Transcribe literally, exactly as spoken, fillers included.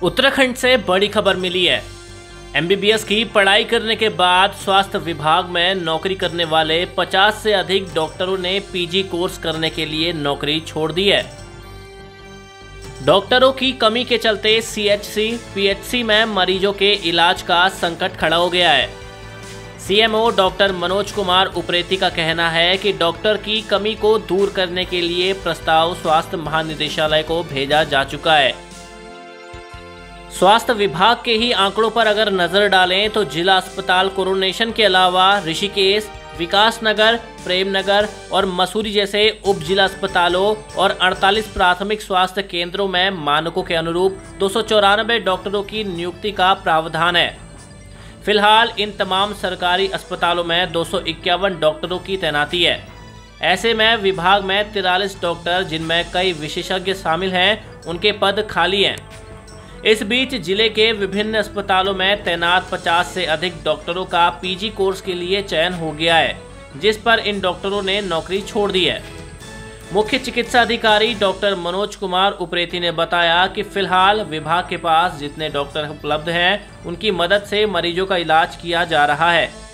उत्तराखंड से बड़ी खबर मिली है। एमबीबीएस की पढ़ाई करने के बाद स्वास्थ्य विभाग में नौकरी करने वाले पचास से अधिक डॉक्टरों ने पीजी कोर्स करने के लिए नौकरी छोड़ दी है। डॉक्टरों की कमी के चलते सीएचसी, पीएचसी में मरीजों के इलाज का संकट खड़ा हो गया है। सीएमओ डॉक्टर मनोज कुमार उप्रेती का कहना है कि डॉक्टर की कमी को दूर करने के लिए प्रस्ताव स्वास्थ्य महानिदेशालय को भेजा जा चुका है। स्वास्थ्य विभाग के ही आंकड़ों पर अगर नजर डालें तो जिला अस्पताल कोरोनेशन के अलावा ऋषिकेश, विकासनगर, प्रेमनगर और मसूरी जैसे उप जिला अस्पतालों और अड़तालीस प्राथमिक स्वास्थ्य केंद्रों में मानकों के अनुरूप दो सौ चौरानबे डॉक्टरों की नियुक्ति का प्रावधान है। फिलहाल इन तमाम सरकारी अस्पतालों में दो सौ इक्यावन डॉक्टरों की तैनाती है। ऐसे में विभाग में तिरालीस डॉक्टर, जिनमें कई विशेषज्ञ शामिल हैं, उनके पद खाली हैं। इस बीच जिले के विभिन्न अस्पतालों में तैनात पचास से अधिक डॉक्टरों का पीजी कोर्स के लिए चयन हो गया है, जिस पर इन डॉक्टरों ने नौकरी छोड़ दी है। मुख्य चिकित्सा अधिकारी डॉक्टर मनोज कुमार उप्रेती ने बताया कि फिलहाल विभाग के पास जितने डॉक्टर उपलब्ध हैं, उनकी मदद से मरीजों का इलाज किया जा रहा है।